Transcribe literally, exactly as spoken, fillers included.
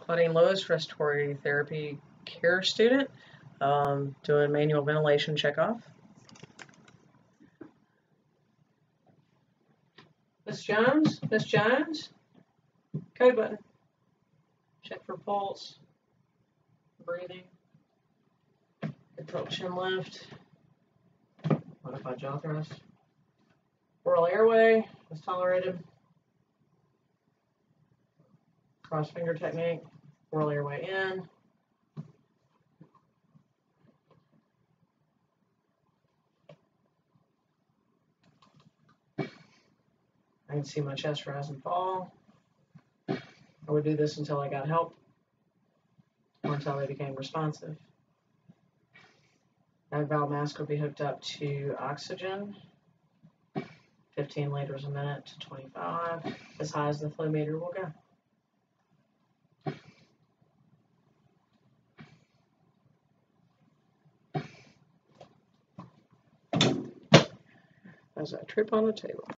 Claudine Lois, respiratory therapy care student, um, doing manual ventilation checkoff. Miss Jones, Miss Jones, code button. Check for pulse, breathing, control chin lift, modified jaw thrust. Oral airway is tolerated. Cross finger technique, oral airway in. I can see my chest rise and fall. I would do this until I got help or until they became responsive. That valve mask will be hooked up to oxygen, fifteen liters a minute to twenty-five, as high as the flow meter will go. As I trip on the table.